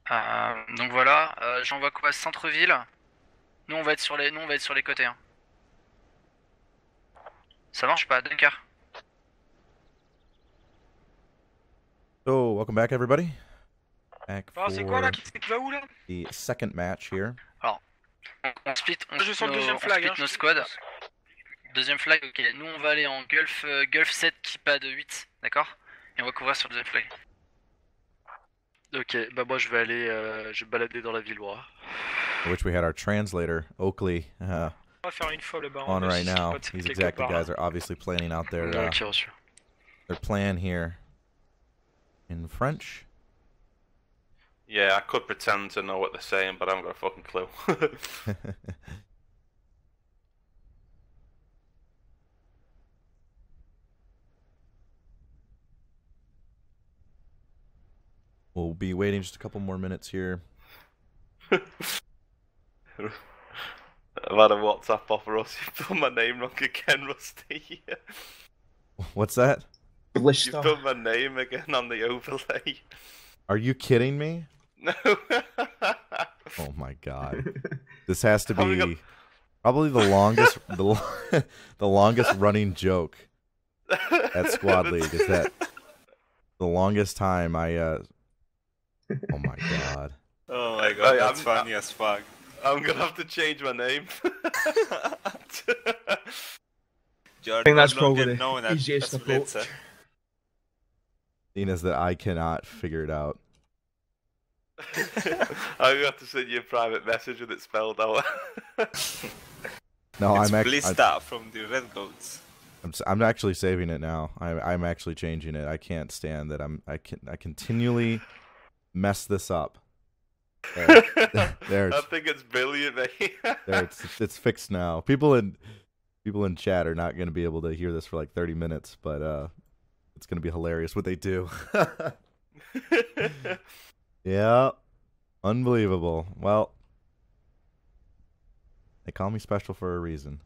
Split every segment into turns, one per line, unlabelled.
Donc voilà, j'envoie quoi? Centre-ville. Nous on va être sur les côtés. Hein. Ça marche pas, Dunker?
So, welcome back, everybody. Back
Alors c'est quoi là?
for
Qui va où là?
the second match here.
Alors, on split,
Je sens le deuxième flag.
nos squads. Deuxième flag, ok. Nous on va aller en Gulf 7 qui pad 8, d'accord? Et on va couvrir sur le deuxième flag.
Ok, bah moi je vais aller, je vais balader dans la ville droit.
Which we had our translator, Oakley,
On va faire une fois le baron.
on right now. These exactly guys are obviously planning out their plan here in French.
Yeah, I could pretend to know what they're saying, but I haven't got a fucking clue.
We'll be waiting just a couple more minutes here.
I've had a WhatsApp offer us. You've done my name wrong again, Rusty.
What's that?
You've done my name again on the overlay.
Are you kidding me?
No.
Oh my god. This has to be probably the longest the longest running joke at Squad League. Is that the longest time I oh my god.
Oh my god, that's funny as fuck.
I'm gonna have to change my name.
I
think that's probably the easiest approach.
Seeing as that I cannot figure it out.
I'm gonna have to send you a private message with it spelled out.
No,
it's Blista from the Red Goats.
I'm actually saving it now. I'm actually changing it. I can't stand that I continually mess this up. There
I think it's brilliant, mate.
There, it's fixed now. People in chat are not going to be able to hear this for like 30 minutes, but it's going to be hilarious what they do. Yeah, unbelievable. Well, they call me special for a reason.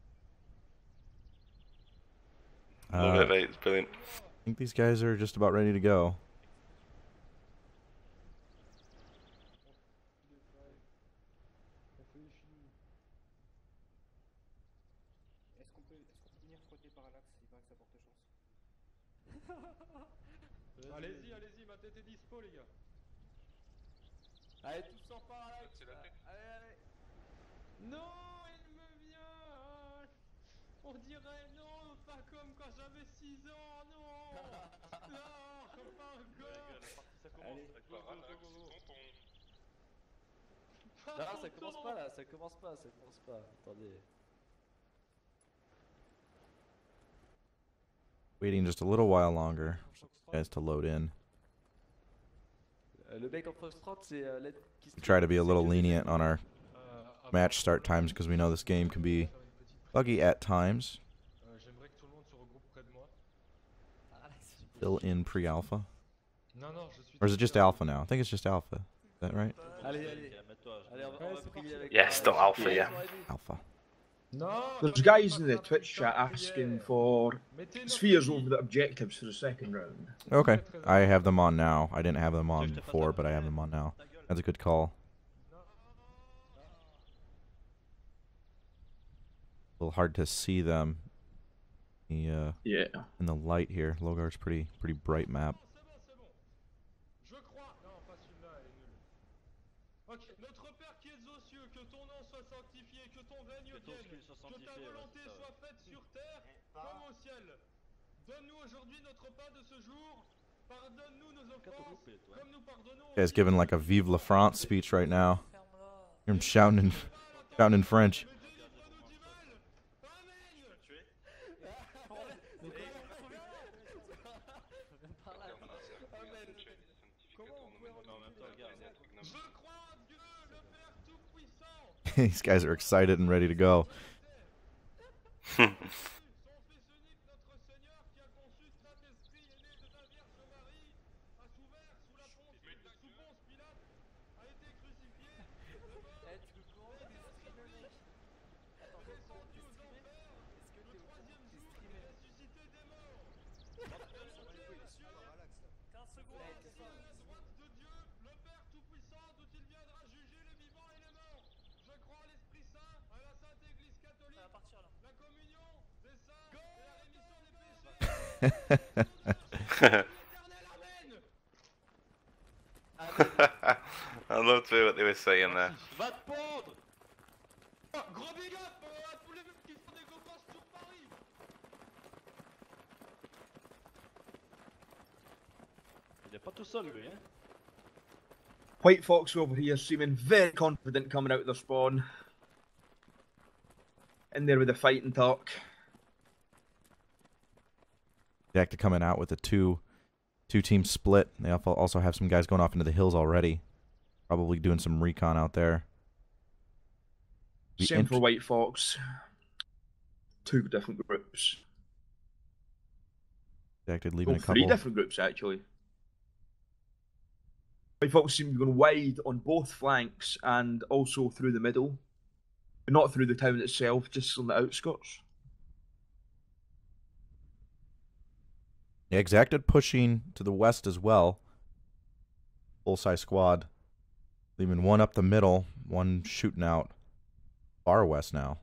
Love it, mate. It's brilliant.
I think these guys are just about ready to go.
Allez-y, ma tête est dispo, les gars. Allez, tous en parallaxe. Allez. Non, il me vient. On dirait non, pas comme quand j'avais 6 ans, non. Non, pas encore. Ça commence.
Non, ça commence pas là, ça commence pas. Attendez.
Waiting just a little while longer for you guys to load in.
Le mec en Foxtrot, c'est
We try to be a little lenient on our match start times because we know this game can be buggy at times. Still in pre-alpha? Or is it just alpha now? I think it's just alpha. Is that right?
Yeah, still alpha, yeah.
Alpha.
There's guys in the Twitch chat asking for spheres over the objectives for the second round.
Okay, I have them on now. I didn't have them on before, but I have them on now. That's a good call. A little hard to see them. Yeah. In the light here, Logar's pretty bright map. Guy's giving like a Vive la France speech right now. Hear him shouting in French. These guys are excited and ready to go.
I love to hear what they were saying there.
Va te pendre. Gros big up à tous les mecs qui font des copains sur Paris. Il est pas tout seul lui, hein.
White Fox over here seeming very confident coming out of their spawn. In there with the fighting talk.
Jack coming out with a two-team split. They also have some guys going off into the hills already. Probably doing some recon out there.
Same for White Fox. Two different groups.
Jack leaving a couple.
Three different groups actually. White Fox seem to be going wide on both flanks and also through the middle. But not through the town itself, just on the outskirts.
Yeah, Exacted pushing to the west as well. Full-size squad. Leaving one up the middle, one shooting out far west now.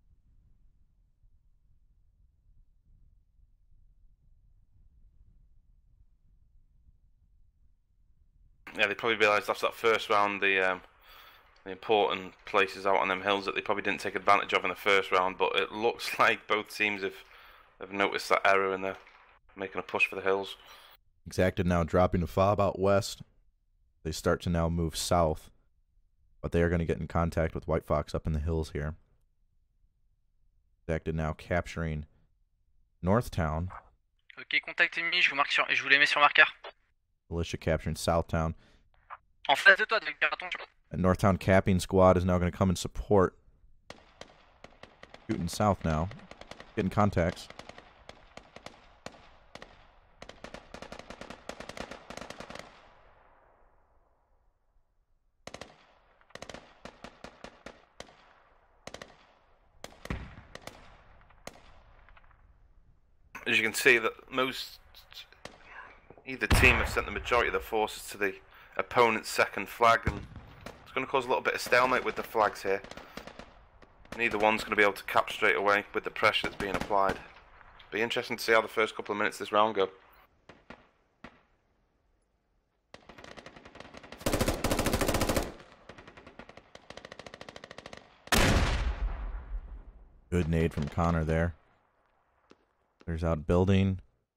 Yeah, they probably realised after that first round the important places out on them hills that they probably didn't take advantage of in the first round, but it looks like both teams have noticed that error and they're making a push for the hills.
Exacted now dropping a fob out west. They start to now move south, but they are going to get in contact with White Fox up in the hills here. Exacted now capturing Northtown.
Ok, contact ennemi, je vous les mets sur marqueur.
Militia capturing Southtown.
En face de toi, Dunker, attention.
And Northtown capping squad is now going to come and support. Shooting south now. Getting contacts.
As you can see, that either team have sent the majority of their forces to the opponent's second flag, and it's going to cause a little bit of stalemate with the flags here. Neither one's going to be able to cap straight away with the pressure that's being applied. Be interesting to see how the first couple of minutes of this round go.
Good nade from Connor there. There's out building.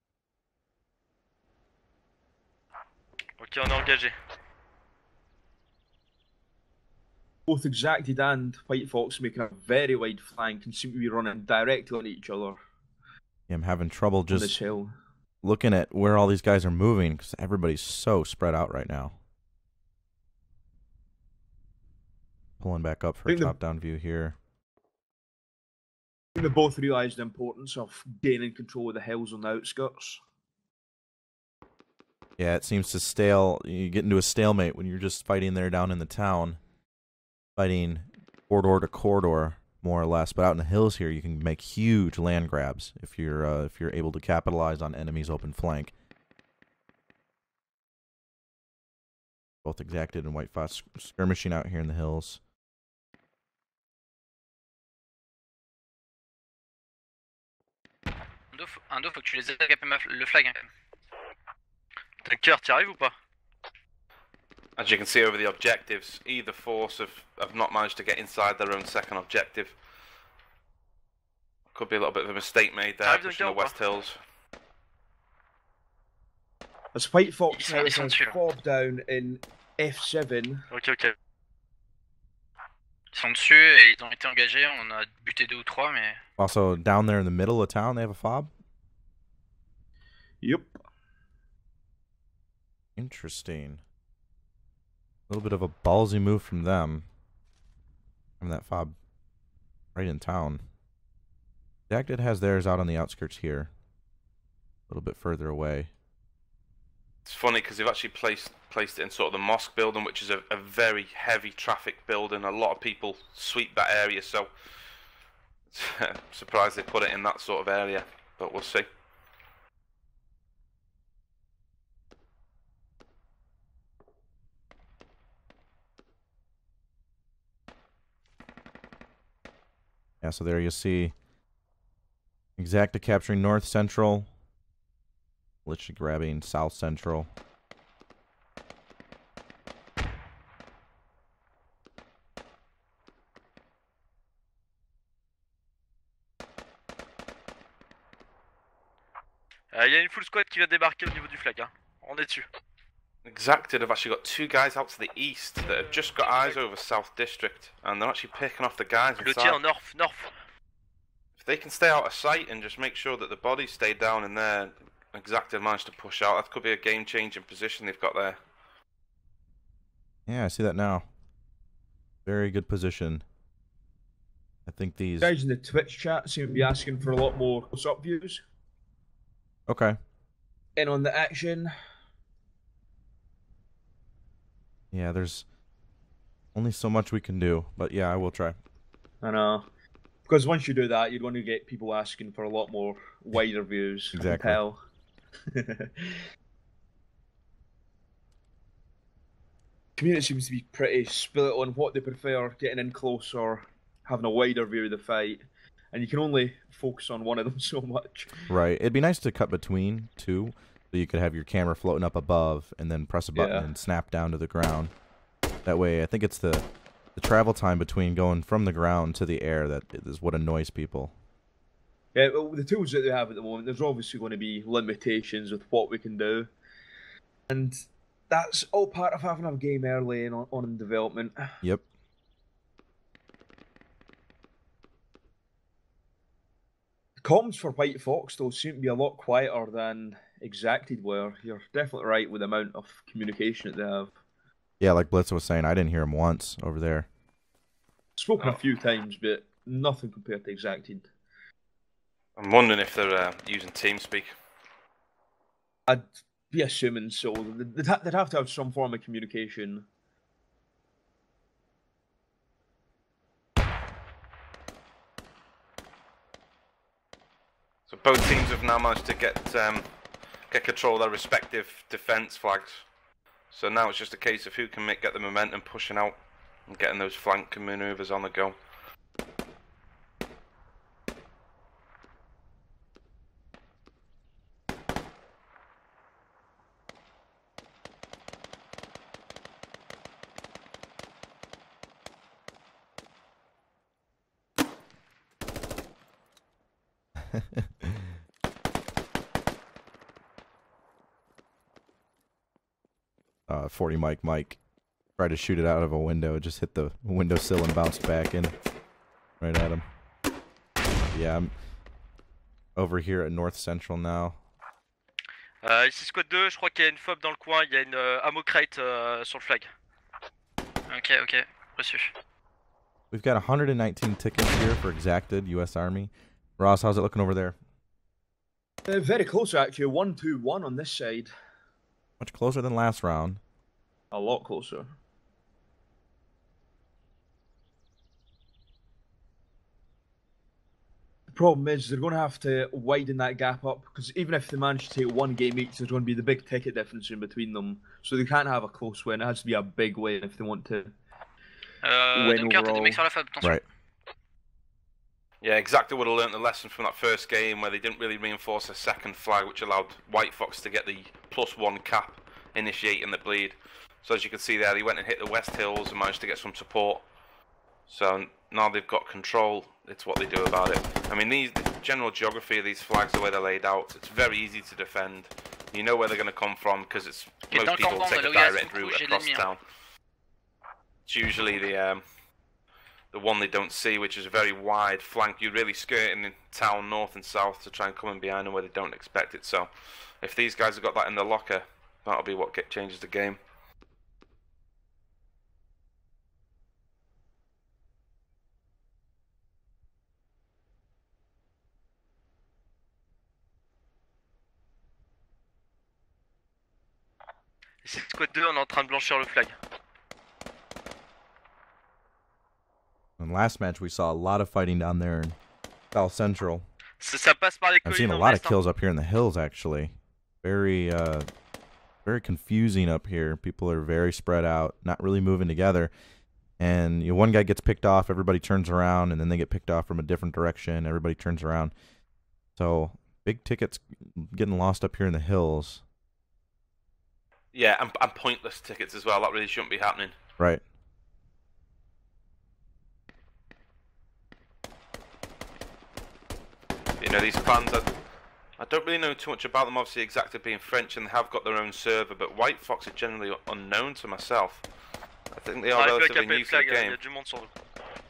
Ok, on est engagé.
Both Exacted and White Fox making a very wide flank and seem to be running directly on each other.
Yeah, I'm having trouble
On this
just
hill.
looking at where all these guys are moving because everybody's so spread out right now. Pulling back up for a top-down view here.
I think they both realised the importance of gaining control of the hills on the outskirts.
Yeah, it seems to you get into a stalemate when you're just fighting there down in the town. Fighting corridor to corridor, more or less. But out in the hills here, you can make huge land grabs if you're able to capitalize on enemies' open flank. Both Exacted and White Fox skirmishing out here in the hills.
Indo, faut que tu les aides à caper le flag. Hein.
Dunker, t'y arrives ou pas?
As you can see over the objectives, either force have not managed to get inside their own second objective. Could be a little bit of a mistake made there, pushing the West Hills.
As White Fox has bobbed down in F7.
Ok, ok.
Ils sont dessus et ils ont été engagés, on a buté 2 ou 3 mais...
Also, down there in the middle of town, they have a fob?
Yep.
Interesting. A little bit of a ballsy move from them. From that fob right in town. Exacted has theirs out on the outskirts here. A little bit further away.
It's funny because they've actually placed it in sort of the mosque building, which is a very heavy traffic building. A lot of people sweep that area, so I'm surprised they put it in that sort of area, but we'll see.
Yeah, so there you see Exacta capturing North Central, Literally grabbing South Central.
Il y a une full squad qui vient débarquer au niveau du flag. Hein. On est dessus.
Exacted have actually got 2 guys out to the east that have just got eyes over South District, and they're actually picking off the guys
Le
inside.
tir north, north.
If they can stay out of sight and just make sure that the bodies stay down in there, Exacted managed to push out. That could be a game-changing position they've got there.
Yeah, I see that now. Very good position. I think these
guys in the Twitch chat seem to be asking for a lot more close-up views.
Okay.
And on the action.
Yeah, there's only so much we can do, but yeah, I will try.
I know. Because once you do that, you're going to get people asking for a lot more wider views.
Exactly.
I can tell. Community seems to be pretty split on what they prefer, getting in close or having a wider view of the fight. And you can only focus on one of them so much.
Right. It'd be nice to cut between two, so you could have your camera floating up above and then press a button and snap down to the ground. That way, I think it's the travel time between going from the ground to the air that is what annoys people.
Yeah, well, the tools that they have at the moment, there's obviously going to be limitations with what we can do. And that's all part of having a game early and on in development.
Yep.
Comms for White Fox, though, seem to be a lot quieter than Exacted were. You're definitely right with the amount of communication that they have.
Yeah, like Blitz was saying, I didn't hear him once over there.
Spoken a few times, but nothing compared to Exacted.
I'm wondering if they're using TeamSpeak.
I'd be assuming so. They'd have to have some form of communication.
So both teams have now managed to get control of their respective defense flags. So now it's just a case of who can get the momentum pushing out and getting those flank maneuvers on the go.
.40 Mike tried to shoot it out of a window, just hit the windowsill and bounced back in right at him. Yeah, I'm over here at North Central now.
Ici Squad 2, je crois qu'il y a une fob dans le coin, il y a une ammo crate sur le flag.
Ok, reçu.
We've got 119 tickets here for Exacted, U.S. Army. Ross, how's it looking over there?
Very close, actually. 1-2-1 on this side.
Much closer than last round.
A lot closer. The problem is they're going to have to widen that gap up, because even if they manage to take one game each, there's going to be the big ticket difference in between them. So they can't have a close win. It has to be a big win if they want to win
Dunker, t'as des
overall.
mecs sur la fob, attention.
Right.
Yeah, Exacted would have learnt the lesson from that first game where they didn't really reinforce a second flag, which allowed White Fox to get the +1 cap initiating the bleed. So as you can see there, he went and hit the West Hills and managed to get some support. So now they've got control, it's what they do about it. I mean, the general geography of these flags, the way they're laid out, it's very easy to defend. You know where they're going to come from because it's most people take a direct route across town. It's usually the one they don't see, which is a very wide flank. You're really skirting in town north and south to try and come in behind them where they don't expect it. So if these guys have got that in their locker, that'll be what changes the game.
Ici Squad 2, on est en train de blanchir le flag.
In last match, we saw a lot of fighting down there in South Central.
Ça passe par les
I've
collines
seen a
en
lot of
West, hein.
kills up here in the hills, actually. Very confusing up here. People are very spread out, not really moving together. And one guy gets picked off, everybody turns around, and then they get picked off from a different direction. Everybody turns around. So Big tickets getting lost up here in the hills.
Yeah, and pointless tickets as well. That really shouldn't be happening.
Right.
You know, these fans, I don't really know too much about them. Obviously, EXA being French, and they have got their own server, but White Fox are generally unknown to myself. I think they are relatively new to the
Il y
game.
a du monde sur le coup.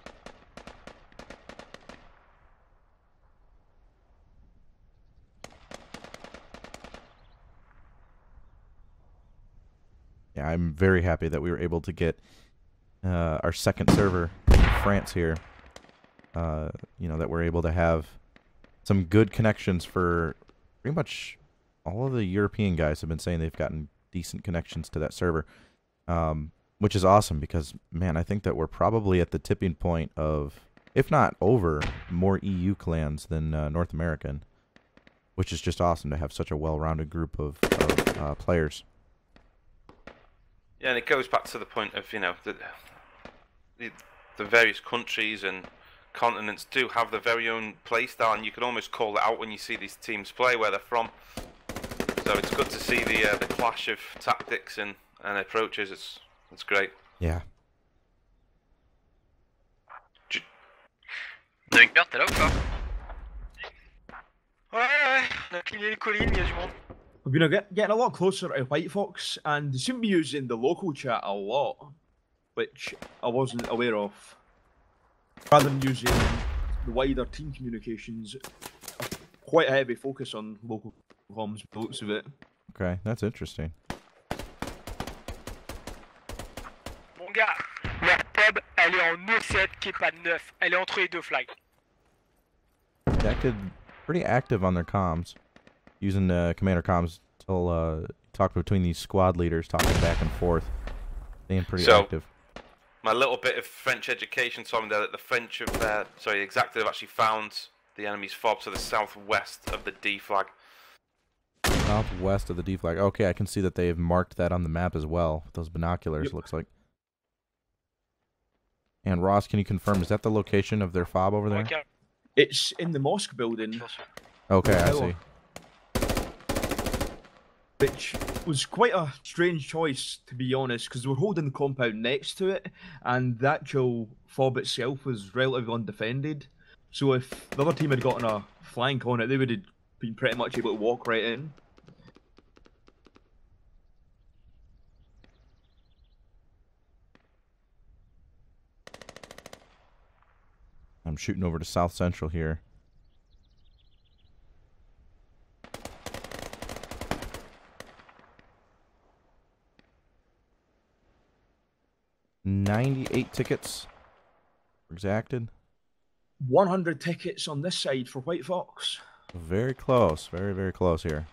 Yeah, I'm very happy that we were able to get our second server in France here. You know, that we're able to have some good connections for pretty much all of the European guys have been saying they've gotten decent connections to that server, which is awesome because, man, I think that we're probably at the tipping point of, if not over, more EU clans than North American, which is just awesome to have such a well-rounded group of players.
Yeah, and it goes back to the point of, you know, the various countries and continents do have their very own play style, and you can almost call it out when you see these teams play where they're from. So it's good to see the clash of tactics and approaches. It's great.
Yeah.
Logar, t'es là ou pas?
Ouais, on a cleané les collines, il y a du monde.
We've been getting a lot closer to White Fox, and they seem to be using the local chat a lot, which I wasn't aware of. Rather than using the wider team communications, quite a heavy focus on local comms, by the looks of it.
Okay, that's interesting.
Mon gars, leur pub, elle est en E7 qui est pas neuf. Elle est entre les deux flags.
Pretty active on their comms, using commander comms to talk between these squad leaders, talking back and forth, being pretty active.
My little bit of French education told me that the French have, EXA have actually found the enemy's fob to the southwest of the D flag.
Southwest of the D flag. Okay, I can see that they've marked that on the map as well. Those binoculars,
Yep.
looks like. And Ross, can you confirm, is that the location of their fob over there?
Okay.
It's in the mosque building,
Okay, I see.
which was quite a strange choice, to be honest, because they were holding the compound next to it, and the actual fob itself was relatively undefended. So if the other team had gotten a flank on it, they would have been pretty much able to walk right in.
I'm shooting over to South Central here. $98 tickets exacted.
100 tickets on this side for White Fox.
Very close. Very, very close here.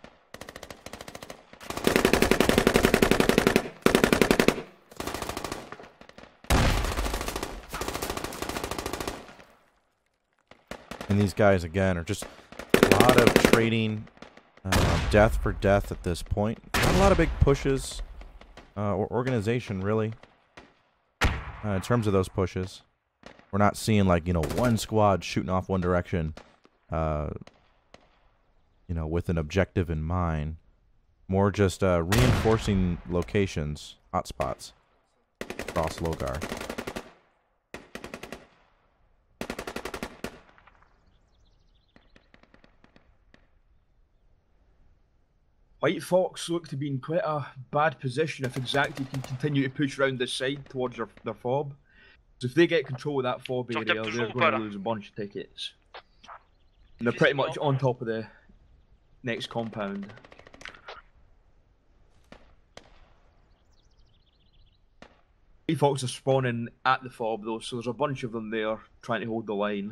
And these guys, again, are just a lot of trading death for death at this point. Not a lot of big pushes or organization, really, in terms of those pushes. We're not seeing, like, you know, one squad shooting off one direction, you know, with an objective in mind. More just reinforcing locations, hotspots across Logar.
White Fox look to be in quite a bad position if EXA can continue to push around this side towards their fob. So if they get control of that fob area, they're going to lose a bunch of tickets. And they're pretty much on top of the next compound. White Fox are spawning at the fob though, so there's a bunch of them there trying to hold the line.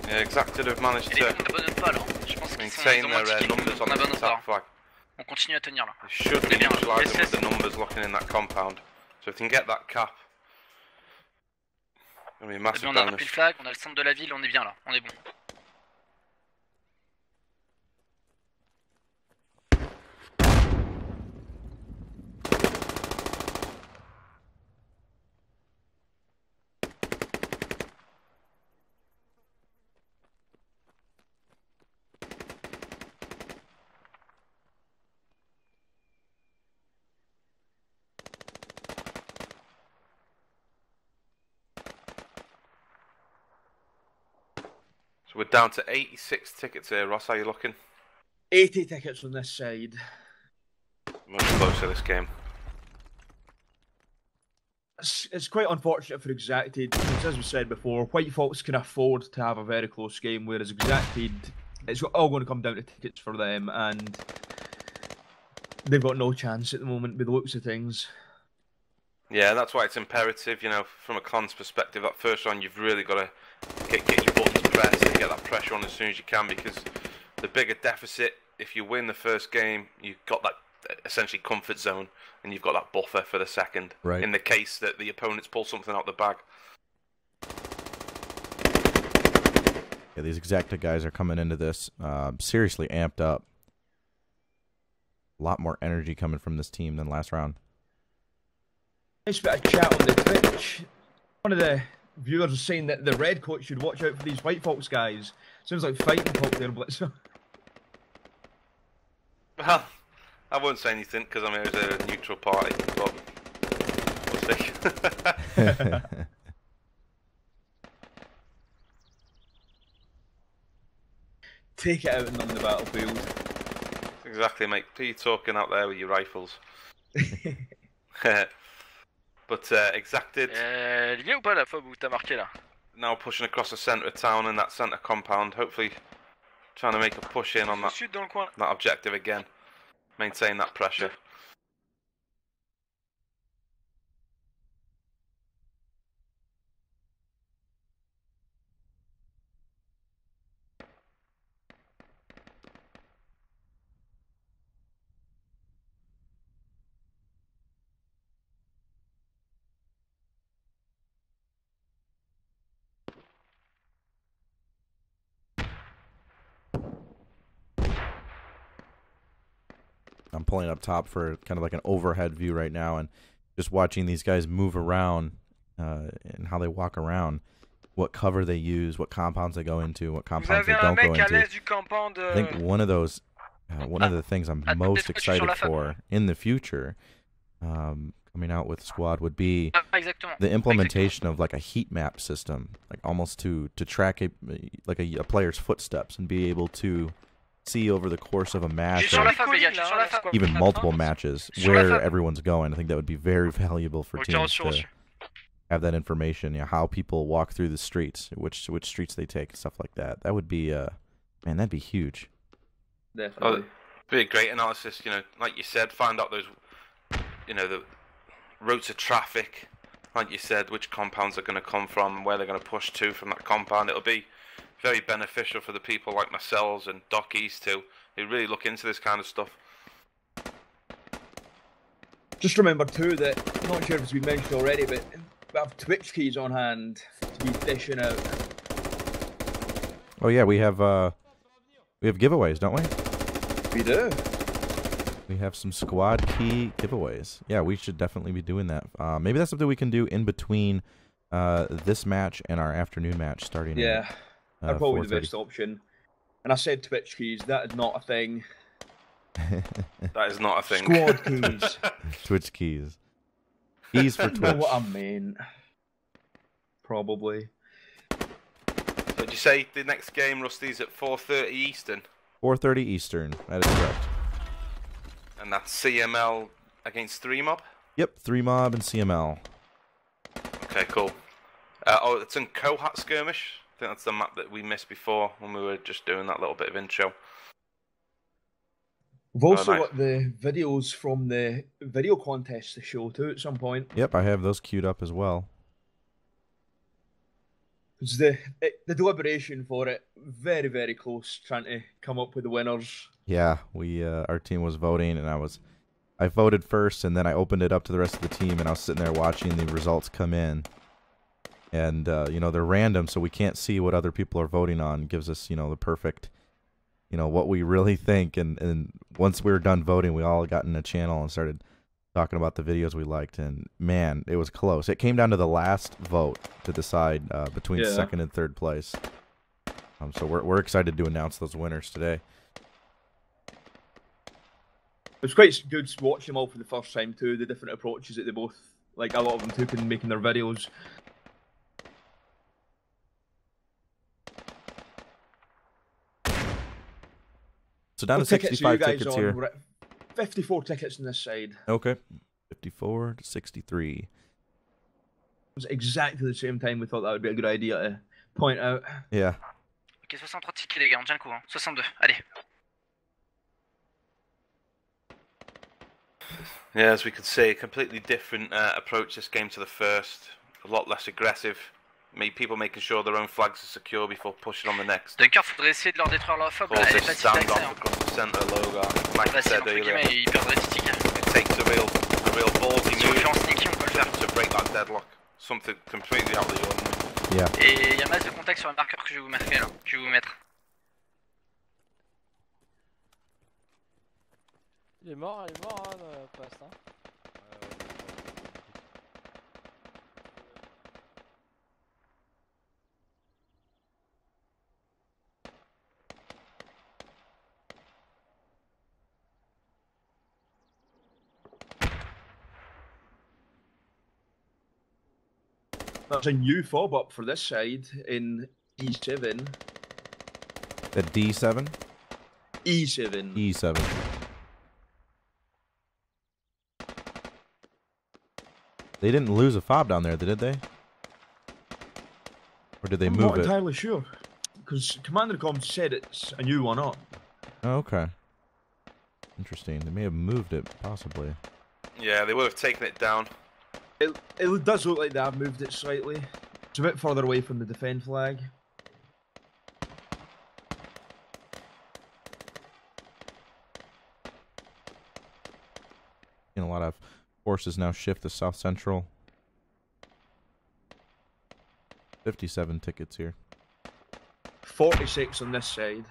Yeah, Exacted have managed
Et les
to
ponts n'abandonnent pas là. Je pense qu'ils sont
maintain
ils ont
their
indiqué
numbers
qu'on
on the
n'abandonne pas.
attack flag.
On continue à tenir là.
They should be
On est bien là.
neutralising with
Yes,
the numbers looking in that compound. So if they can get that cap, it'll be a
Eh
massive
bien, on a rempli
bonus.
le flag, on a le centre de la ville, on est bien là, on est bon.
So we're down to 86 tickets here. Ross, how you looking?
80 tickets on this side.
Much closer this game.
It's quite unfortunate for Exacted, because as we said before, White Fox can afford to have a very close game, whereas Exacted, it's all going to come down to tickets for them, and they've got no chance at the moment with the looks of things.
Yeah, that's why it's imperative, you know, from a con's perspective, that first round you've really got to get your buttons pressed and get that pressure on as soon as you can, because the bigger deficit, if you win the first game, you've got that essentially comfort zone, and you've got that buffer for the second,
Right.
in the case that the opponents pull something out the bag.
Yeah, these Exacta guys are coming into this seriously amped up. A lot more energy coming from this team than last round.
Nice bit of chat on the Twitch. One of the viewers was saying that the red coach should watch out for these White Fox guys. Sounds like fighting talk there, Blitzer.
Well, I won't say anything because I'm here as a neutral party, but we'll see.
Take it out and on the battlefield.
Exactly, mate. Who are you talking out there with your rifles? But Exacted
Il y est ou pas la fob où t'as marqué là?
now pushing across the centre of town in that centre compound, hopefully trying to make a push in on
Au
that,
sud dans le coin.
that objective again. Maintain that pressure.
I'm pulling up top for kind of like an overhead view right now, and just watching these guys move around and how they walk around, what cover they use, what compounds they go into, what
Vous
compounds they
avez un
don't go
mec à
into.
l'est du compound.
I think one of those, one of the things I'm most excited for in the future, coming out with Squad, would be
Exactement.
the implementation of like a heat map system, like almost to track a player's footsteps and be able to see over the course of a match, or even multiple matches, where everyone's going. I think that would be very valuable for teams to have that information. You know, how people walk through the streets, which streets they take, stuff like that. That would be man, that'd be huge.
Definitely.
Be a great analysis, you know, like you said, find out those, you know, the routes of traffic, like you said, which compounds are going to come from, where they're going to push to from that compound. It'll be very beneficial for the people like myself and Doc East who really look into this kind of stuff.
Just remember too that, not sure if it's been mentioned already, but we have Twitch keys on hand to be dishing out.
Oh yeah, we have giveaways, don't we?
We do.
We have some squad key giveaways. Yeah, we should definitely be doing that. Maybe that's something we can do in between this match and our afternoon match starting.
Yeah, that's probably the
4:30.
best option. And I said Twitch keys, that is not a thing.
That is not a thing.
Squad keys.
Twitch keys. Keys for
You know
Twitch.
what I mean. Probably.
So did you say the next game, Rusty's at 4:30 Eastern?
4:30 Eastern. That is correct.
And that's CML against 3Mob?
Yep, 3Mob and CML.
Okay, cool. Oh, it's in Kohat Skirmish. I think that's the map that we missed before when we were just doing that little bit of intro.
We've also
nice.
got the videos from the video contest to show too at some point.
Yep, I have those queued up as well.
Because the deliberation for it, very, very close, trying to come up with the winners.
Yeah, our team was voting, and I voted first, and then I opened it up to the rest of the team, and I was sitting there watching the results come in. And, you know, they're random, so we can't see what other people are voting on. It gives us, you know, the perfect, you know, what we really think. And once we were done voting, we all got in a channel and started talking about the videos we liked. And, man, it was close. It came down to the last vote to decide between second and third place. So we're excited to announce those winners today.
It was quite good to watch them all for the first time, too. The different approaches that they both, like, a lot of them took in making their videos.
So down to 65 tickets here.
We're at 54 tickets on this side.
Okay. 54 to 63.
It was exactly the same time we thought that would be a good idea to point out.
Yeah.
Ok, 63 tickets les gars, on tient le coup, hein. 62, allez.
Yeah, as we could see, completely different approach this game to the first. A lot less aggressive. People making sure their own flags are secure before pushing on the next.
Dunker, faudrait essayer de leur détruire leur fob. Elle est facile d'accès. Hein.
Across the center, Logar. Like I said earlier,
ils perdraient des tickets.
it takes a real ballsy
Si on le
move
fait en sneaky, on peut le faire.
to break that deadlock. Something completely out of the ordinary.
Yeah.
Et il y a masse de contacts sur le marqueur que je vais vous marquer là. Je vais vous mettre.
Il est mort, hein, dans la poste, hein.
There's a new fob up for this side in E7.
The D7?
E7.
E7. They didn't lose a fob down there, did they? Or did they move it?
I'm not entirely sure. Because Commander Com said it's a new one up.
Oh, okay. Interesting. They may have moved it, possibly.
Yeah, they would have taken it down.
It does look like they have moved it slightly. It's a bit further away from the defend flag.
And a lot of forces now shift to South Central. 57 tickets here.
46 on this side.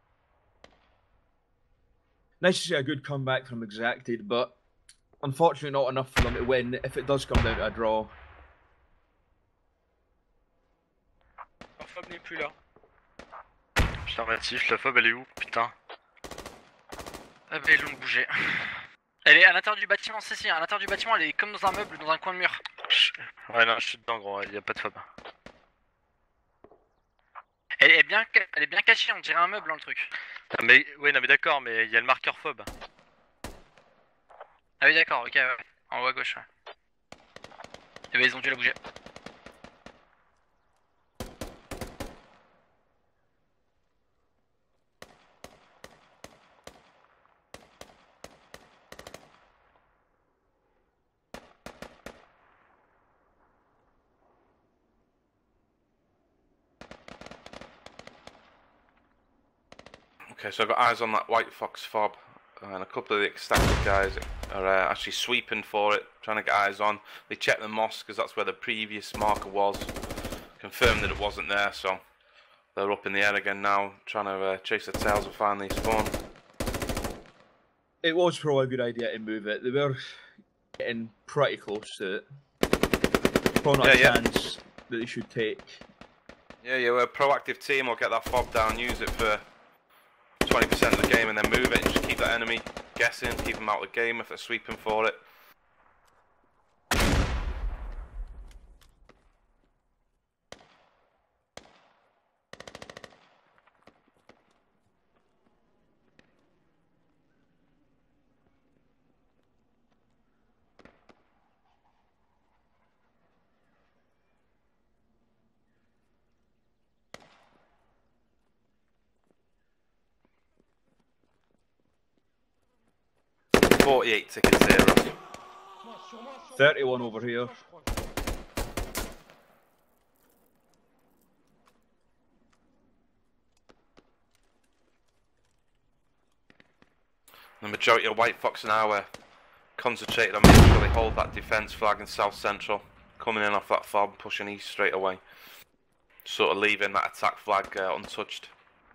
Nice to see a good comeback from Exacted, but unfortunately not enough for them to win if it does come down to a draw.
La fob n'est plus là. Putain, Matif, la fob elle est où? Putain.
Ah bah ils l'ont bougé. Elle est à l'intérieur du bâtiment, c'est à l'intérieur du bâtiment, elle est comme dans un meuble, dans un coin de mur.
Ouais, non, je suis dedans, gros, il y a pas de fob.
Elle est bien cachée, on dirait un meuble dans le truc.
Ah, mais, ouais, non, mais d'accord, mais il y a le marqueur fob.
Ah oui, d'accord, ok, ouais. En haut à gauche, ouais. Et bah ils ont dû la bouger.
Okay, so I've got eyes on that White Fox fob, and a couple of the ecstatic guys are actually sweeping for it, trying to get eyes on. They checked the moss because that's where the previous marker was, confirmed that it wasn't there, so they're up in the air again now, trying to chase their tails and finally spawn.
It was probably a good idea to move it. They were getting pretty close to it. Probably not a chance that they should take.
Yeah, we're a proactive team. We'll get that fob down, use it for 20% of the game and then move it and just keep that enemy guessing, keep them out of the game if they're sweeping for it. .48 tickets here, Russ.
31 over here.
The majority of White Fox now are concentrated on making sure they hold that defence flag in South Central, coming in off that fob, pushing east straight away, sort of leaving that attack flag untouched.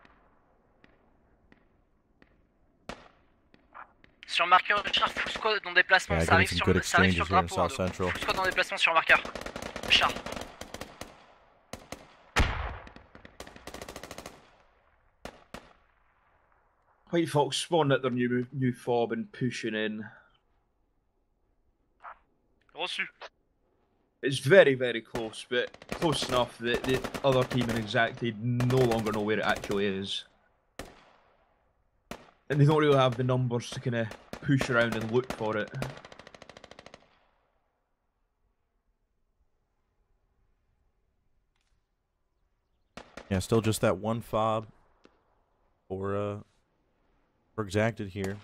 Sur marqueur, Richard, full squad en déplacement,
Yeah,
ça arrive
getting some
sur,
good
ça arrive sur
exchanges here in
drapeau.
South
Donc,
Central.
full squad en déplacement sur marqueur. Richard.
White Fox spawned at their new fob and pushing in.
Reçu.
It's very, very close, but close enough that the other team in Exacted no longer know where it actually is. And they don't really have the numbers to kind of push around and look for it.
Yeah, still just that one fob for Exacted here.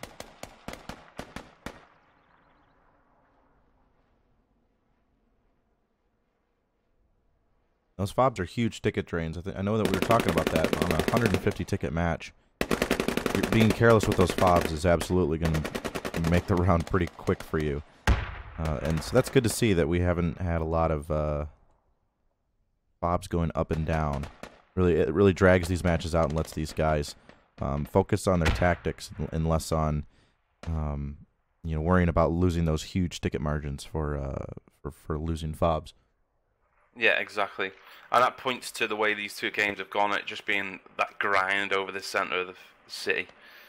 Those fobs are huge ticket drains. I know that we were talking about that on a 150 ticket match. Being careless with those fobs is absolutely going to make the round pretty quick for you. And so that's good to see that we haven't had a lot of fobs going up and down. It really drags these matches out and lets these guys focus on their tactics and less on worrying about losing those huge ticket margins for losing fobs.
Yeah, exactly. And that points to the way these two games have gone, it just being that grind over the centre of the city.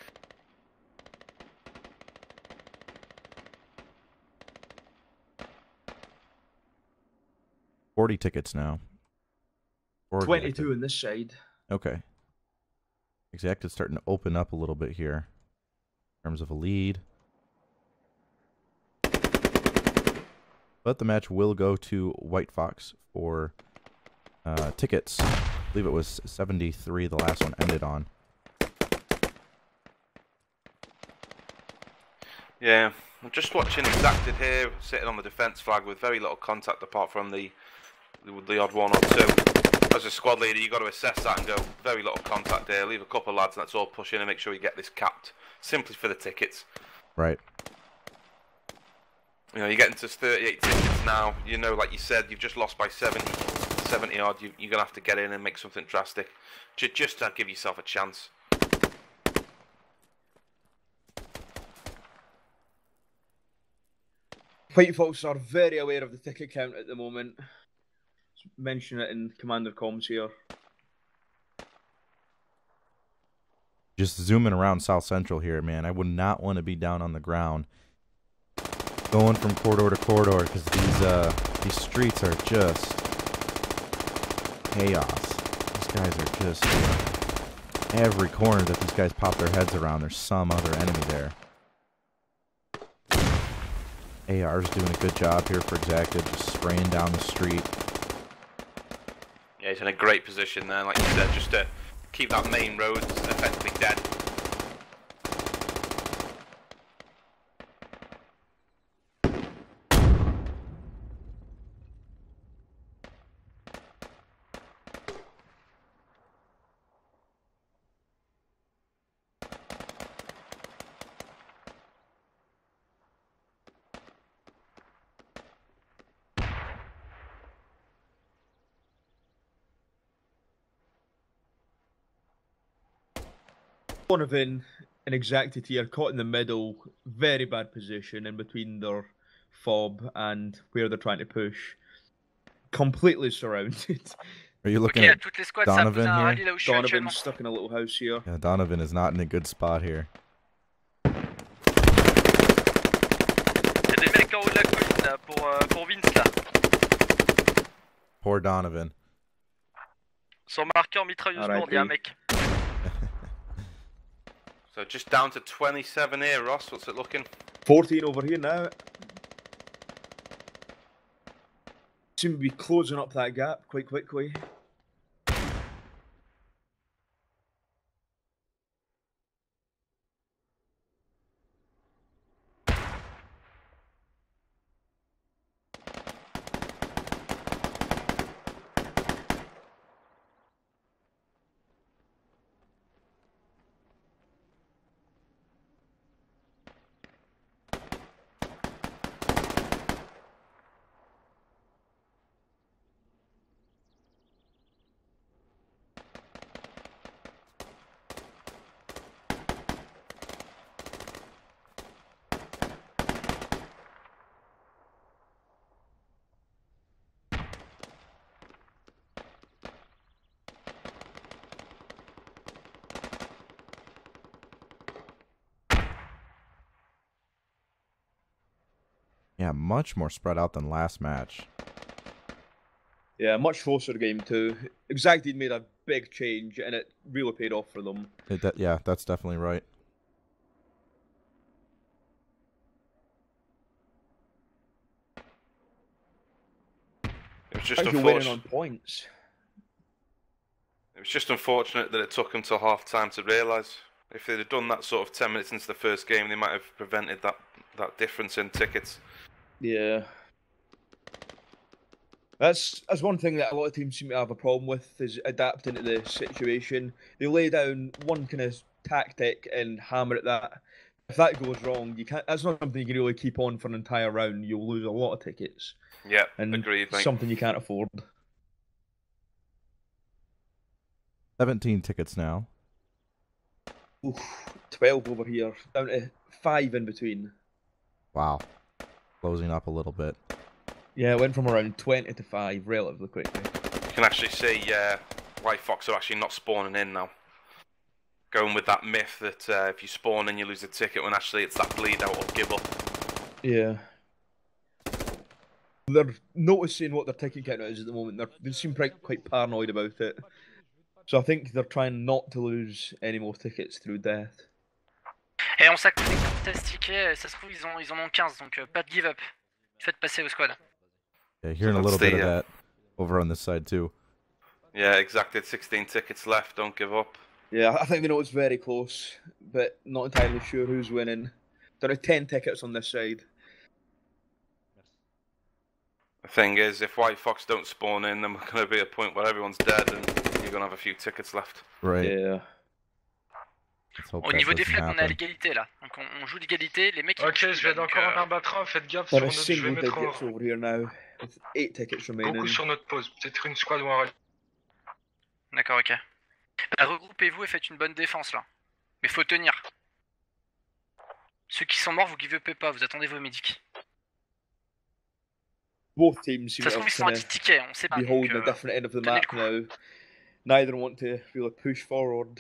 $40 tickets now.
22 on this side.
Okay. Exacted's starting to open up a little bit here in terms of a lead. But the match will go to White Fox for tickets. I believe it was 73 the last one ended on.
Yeah, I'm just watching Exacted here, sitting on the defence flag with very little contact apart from the odd one or two. As a squad leader, you've got to assess that and go, very little contact there, leave a couple of lads and let's all push in and make sure you get this capped, simply for the tickets.
Right.
You know, you're getting to 38 tickets now, you know, like you said, you've just lost by 70 odd, you're going to have to get in and make something drastic, just to give yourself a chance.
White Fox are very aware of the ticket count at the moment. Mention it in Commander Comms here.
Just zooming around South Central here, man. I would not want to be down on the ground going from corridor to corridor because these streets are just chaos. These guys are just every corner that these guys pop their heads around, there's some other enemy there. AR's doing a good job here for Exacted, just spraying down the street.
Yeah, he's in a great position there, like you said, just to keep that main road effectively dead.
Donovan and Exacted here caught in the middle, very bad position in between their fob and where they're trying to push. Completely surrounded.
Are you looking at
toutes les squads,
Donovan
ça
here?
là où je suis
Donovan
actuellement.
stuck in a little house here.
Yeah, Donovan is not in a good spot here.
Il y a des mecs en haut de la colline là, pour Vince là.
Poor Donovan.
Son marqueur mitrailleuse lourde, il y a un mec.
So just down to 27 here, Ross, what's it looking?
14 over here now. Seem to be closing up that gap quite quickly.
Yeah, much more spread out than last match.
Yeah, much closer game too. Exactly made a big change, and it really paid off for them.
Yeah, that's definitely right.
It was just
You're winning
unfortunate.
on points.
It was just unfortunate that it took them till half time to realise. If they'd have done that sort of 10 minutes into the first game, they might have prevented that difference in tickets.
Yeah. That's one thing that a lot of teams seem to have a problem with, is adapting to the situation. They lay down one kind of tactic and hammer at that. If that goes wrong, you can't. That's not something you can really keep on for an entire round. You'll lose a lot of tickets.
Yeah,
and
agreed, mate.
something you can't afford.
17 tickets now.
Oof, 12 over here, down to 5 in between.
Wow. Closing up a little bit.
Yeah, it went from around 20 to 5 relatively quickly.
You can actually see White Fox are actually not spawning in now. Going with that myth that if you spawn in you lose a ticket, when actually it's that bleed out or give up.
Yeah. They're noticing what their ticket count is at the moment. They seem quite paranoid about it. So I think they're trying not to lose any more tickets through death.
Et on s'accorde des tickets, ça se trouve ils en ont 15, donc pas de give up. Faites passer au squad.
Yeah, hearing a little bit of that over on this side too.
Yeah, exactly. 16 tickets left, don't give up.
Yeah, I think they know it's very close, but not entirely sure who's winning. There are 10 tickets on this side.
The thing is, if White Fox don't spawn in, then we're going to be at a point where everyone's dead and you're going to have a few tickets left.
Right.
Yeah.
Au niveau des flags, on est à l'égalité là. Donc on joue d'égalité, les mecs.
Ok, je vais encore en abattre un, faites gaffe sur
There are
notre. Je vais
single
mettre
tickets over here now, with 8 tickets remaining.
beaucoup sur notre pause. Peut-être une squad ou un rallye.
D'accord, ok. Bah, regroupez-vous et faites une bonne défense là. Mais faut tenir. Ceux qui sont morts, vous give upez pas, vous attendez vos médics.
Both teams seem
Ça se
to
trouve ils sont à
have
10 tickets, on sait pas.
be holding a different end of the map now. Neither want to really push forward.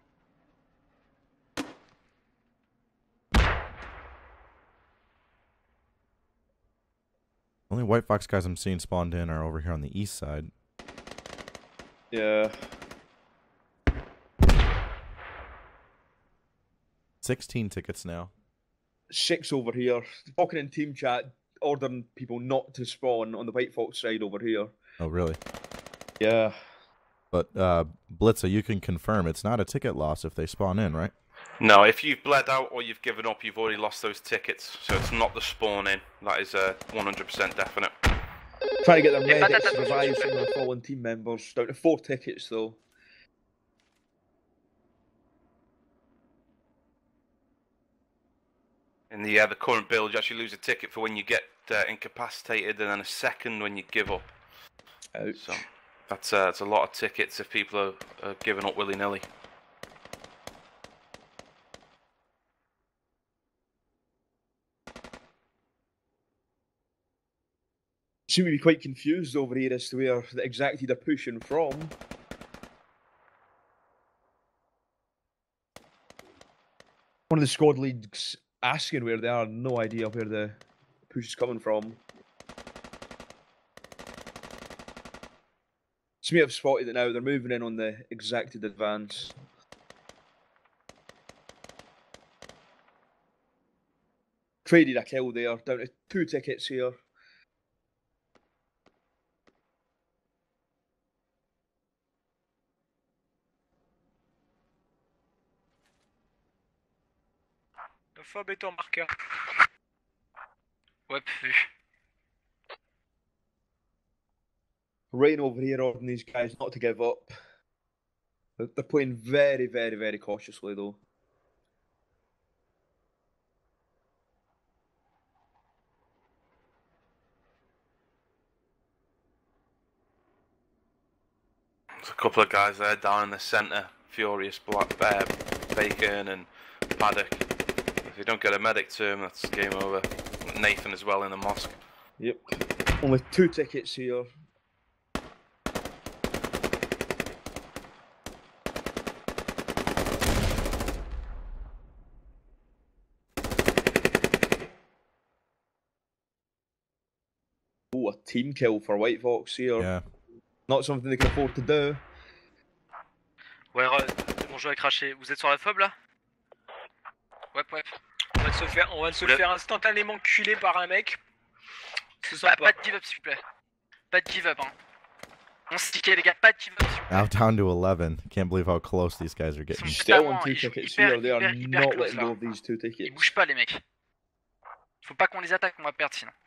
Only White Fox guys I'm seeing spawned in are over here on the east side.
Yeah.
16 tickets now.
6 over here. Talking in team chat, ordering people not to spawn on the White Fox side over here.
Oh, really?
Yeah.
But Blitzer, you can confirm it's not a ticket loss if they spawn in, right?
No, if you've bled out or you've given up, you've already lost those tickets. So it's not the spawn in. That is 100% definite.
Trying to get their medics to revive some of their fallen team members. Down to 4 tickets though.
In the current build, you actually lose a ticket for when you get incapacitated, and then a second when you give up.
Ouch.
So that's a lot of tickets if people are giving up willy-nilly.
Seem to be quite confused over here as to where exactly they're pushing from. One of the squad leads asking where they are, no idea where the push is coming from. Seem to have spotted it now, they're moving in on the exacted advance. Traded a kill there, down to 2 tickets here.
Le fob est en marqueur.
Ouais, vu.
Rain over here ordering these guys not to give up. They're playing very, very, very cautiously though.
There's a couple of guys there down in the centre. Furious, Bacon and Paddock. If you don't get a medic to him, that's game over. Nathan as well in the mosque.
Yep. Only 2 tickets here. Oh, a team kill for White Fox here.
Yeah.
Not something they can afford to do.
Ouais, mon jeu a craché. Vous êtes sur la fob là?
Ouais.
On va se faire instantanément culer par un mec. C'est sympa.
Pas de give up s'il vous plaît. Pas de give up hein. On se ticket les gars, pas de give up s'il vous plaît.
Now down to 11. Can't believe how close these guys are getting.
Still on 2 tickets here. They are
hyper
not
close,
letting go
là.
of these 2
Ils
tickets.
bougent pas les mecs. Faut pas qu'on les attaque, on va perdre sinon.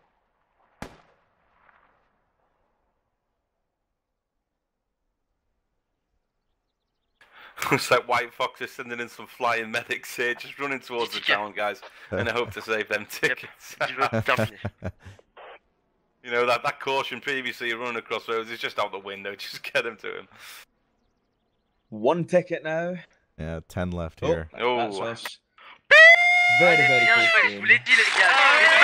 Looks like White Fox is sending in some flying medics here, just running towards the town, guys, in the hope to save them tickets. You know, that caution previously, you're running across roads, is just out the window, just get him to him.
1 ticket now.
Yeah, 10 left here.
Oh,
That's us. Very, very
Bien
close
joué, je
game.
vous l'ai dit les gars.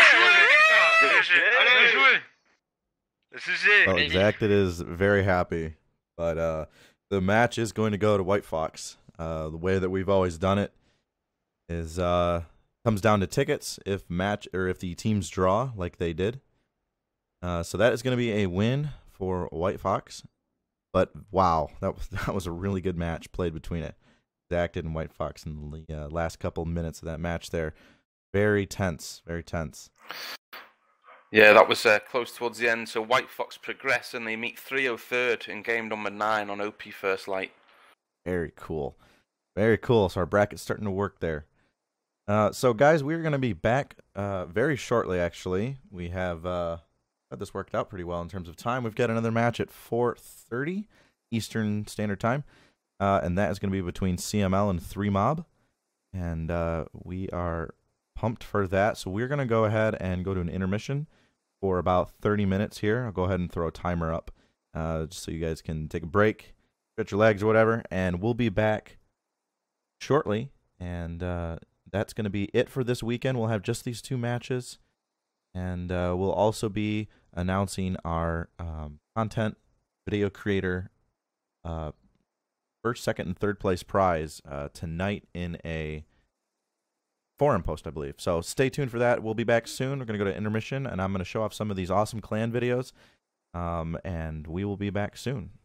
Allez, jouez!
Well, Exacted is very happy, but the match is going to go to White Fox. The way that we've always done it is comes down to tickets if the teams draw like they did. So that is going to be a win for White Fox. But wow, that was a really good match played between it. Exacted and White Fox in the last couple minutes of that match there. Very tense, very tense.
Yeah, that was close towards the end. So White Fox progress and they meet 303rd in game number 9 on OP First Light.
Very cool. Very cool. So our bracket's starting to work there. So guys, we're going to be back very shortly, actually. We have got this worked out pretty well in terms of time. We've got another match at 4:30 Eastern Standard Time. And that is going to be between CML and 3Mob. And we are pumped for that. So we're going to go ahead and go to an intermission for about 30 minutes here. I'll go ahead and throw a timer up just so you guys can take a break, stretch your legs or whatever. And we'll be back shortly. And that's going to be it for this weekend. We'll have just these 2 matches. And we'll also be announcing our content video creator first, second, and third place prize tonight in a forum post, I believe. So stay tuned for that. We'll be back soon. We're going to go to intermission, and I'm going to show off some of these awesome clan videos, and we will be back soon.